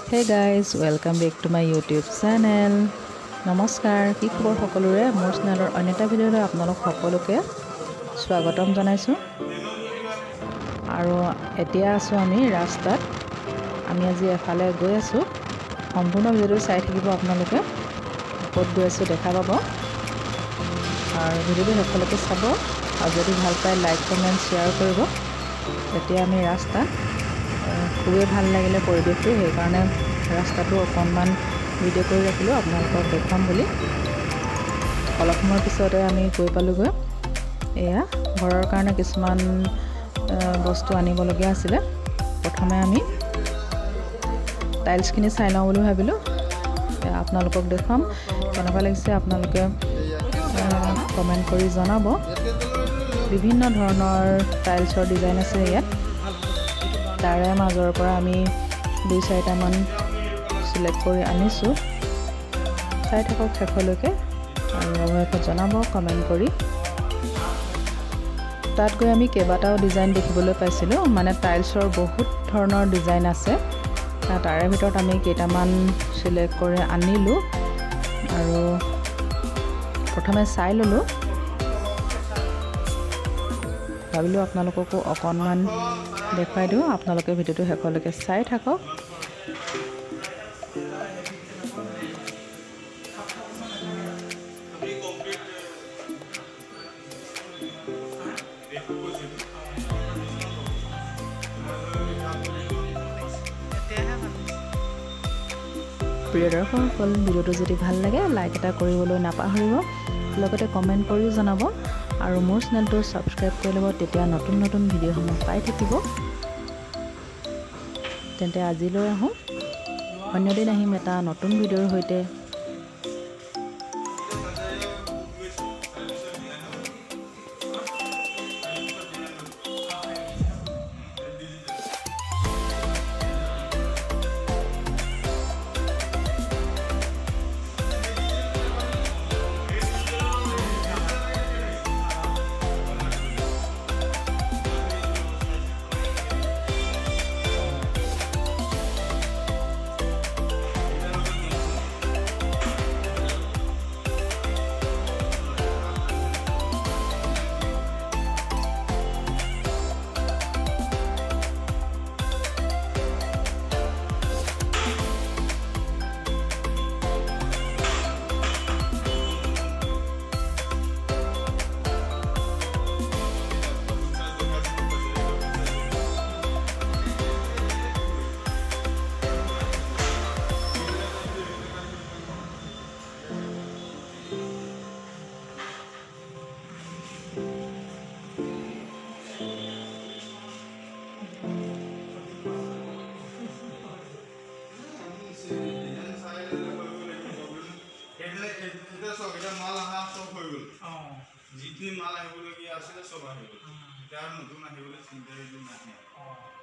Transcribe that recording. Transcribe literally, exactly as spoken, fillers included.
Hey guys, welcome back to my YouTube channel. নমস্কাৰ কি খবৰ সকলোৰে মোৰ চেনেলৰ অন্যটা ভিডিঅ'লৈ আপোনালোক সকলোকে স্বাগতম জনাইছো আৰু এতিয়া আছো আমি ৰাস্তাত আমি আজি এফালে গৈ আছো সম্পূৰ্ণ ভিডিঅ'টো চাই থাকিব আপোনালোকে ক'ত গৈ আছো দেখা পাব আৰু ভিডিঅ'টো শেষলৈকে চাব আৰু যদি ভাল পায় লাইক কমেন্ট শেয়াৰ কৰিব এতিয়া আমি ৰাস্তা খুবেই ভাল লাগিলে পৰিৱেশটো সেই কাৰণে ৰাস্তাটো অকণমান ভিডিঅ' কৰি ৰাখিলো আপোনালোকক দেখাম বুলি অলপ সময়ৰ পিছতে আমি গৈ পালোগৈ এয়া ঘৰৰ কাৰণে কিছুমান বস্তু আনিবলগীয়া আছিল প্ৰথমে আমি টাইলছখিনি চাই লওঁ বুলি ভাবিলো আপোনালোকক দেখাম কেনেকুৱা লাগিছে আপোনালোকে কমেন্ট কৰি জনাব বিভিন্ন ধৰণৰ টাইলছৰ ডিজাইন আছে ইয়াত তাৰে মাজৰ পৰা আমি দুই চাৰিটা মান সিলেক্ট কৰি আনিছো চাই থাকক শেষলৈকে আৰু আপোনালোকে জনাব কমেন্ট কৰি তাত গৈ আমি কেইবাটাও ডিজাইন দেখিবলৈ পাইছিলো মানে টাইলছৰ বহুত ধৰণৰ ডিজাইন আছে তাৰে ভিতৰত আমি কেইটামান সিলেক্ট কৰি আনিলো আৰু প্ৰথমে চাই ললো ভাবিলো আপোনালোককো অকণমান দেখাই দিও আপোনালোকে ভিডিঅ'টো শেষলৈকে চাই থাকক প্ৰিয় দৰ্শকসকল ভিডিঅ'টো যদি ভাল লাগে লাইক এটা কৰিবলৈ নাপাহৰিব লগতে কমেন্ট কৰি জনাব আৰু মোৰ চেনেলটো সাবস্ক্ৰাইব কৰি ল'ব তেতিয়া নতুন নতুন ভিডিঅ'সমূহ পাই থাকিব তেন্তে আজিলৈ আহোঁ অন্য দিন আহিম এটা নতুন ভিডিঅ'ৰ সৈতে जितनी माल है बोले कि ऐसे सब है यार नतुन है बोले चिंता ही नहीं है